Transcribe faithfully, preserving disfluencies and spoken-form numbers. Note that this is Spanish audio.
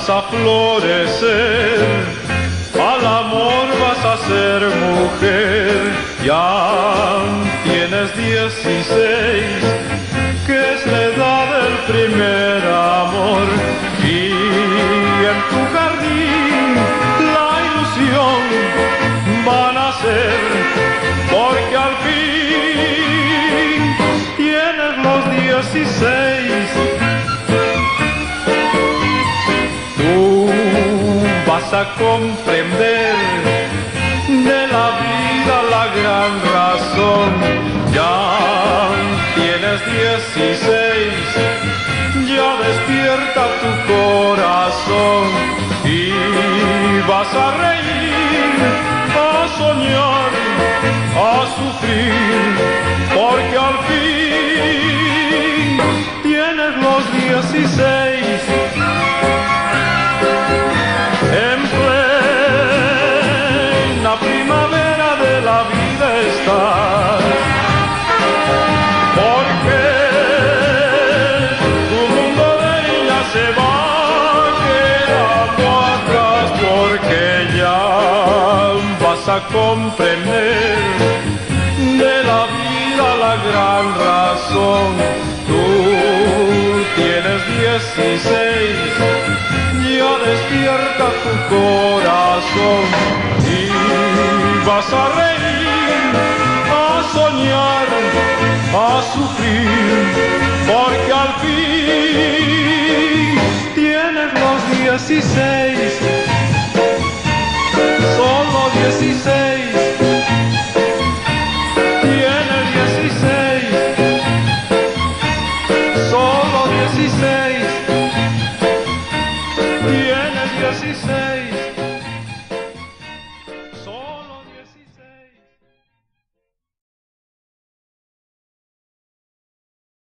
vas a florecer, al amor vas a ser mujer. Ya tienes dieciséis, que es la edad del primer amor, y en tu jardín la ilusión va a nacer, porque al fin tienes los dieciséis. Tú vas a comprender de la vida la gran razón. Ya tienes dieciséis, ya despierta tu corazón y vas a reír, a soñar, a sufrir, porque al fin tienes los dieciséis. En plena primavera de la vida estás, porque tu mundo de ella se va quedando atrás, porque ya vas a comprender de la vida la gran razón. Tú tienes dieciséis, ya despierta tu corazón y vas a reír, a soñar, a sufrir, porque al fin tienes los dieciséis, solo dieciséis.